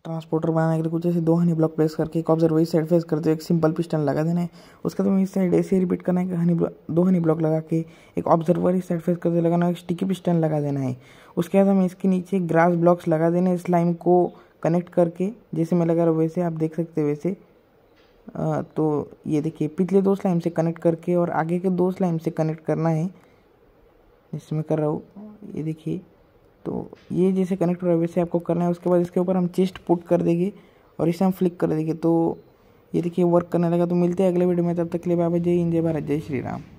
Transporter बनाने के लिए कुछ ऐसे 2 हनी ब्लॉक प्लेस करके एक ऑब्जर्वर इस साइड फेस करते हुए एक सिंपल पिस्टन लगा देना है। उसके बाद हमें इस साइड ऐसे रिपीट करना है कि 2 हनी ब्लॉक लगा के एक ऑब्जर्वर इस साइड फेस करते लगाना है, एक स्टिकी पिस्टन लगा देना है। उसके बाद हमें इसके नीचे ग्रास ब्लॉक्स लगा देना है स्लाइम को कनेक्ट करके, जैसे मैं लगा रहा हूँ वैसे आप देख सकते हैं वैसे। तो ये देखिए पिछले 2 स्लाइम से कनेक्ट करके और आगे के 2 स्लाइम से कनेक्ट करना है, जैसे मैं कर रहा हूँ ये देखिए। तो ये जैसे कनेक्ट हो रहा है वैसे आपको करना है। उसके बाद इसके ऊपर हम चेस्ट पुट कर देंगे और इसे हम फ्लिक कर देंगे। तो ये देखिए वर्क करने लगा। तो मिलते हैं अगले वीडियो में, तब तक के लिए बाय बाय, जय हिंद, जय भारत, जय श्री राम।